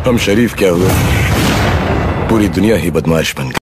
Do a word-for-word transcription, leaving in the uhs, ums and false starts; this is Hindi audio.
हम शरीफ क्या हुए, पूरी दुनिया ही बदमाश बन गई।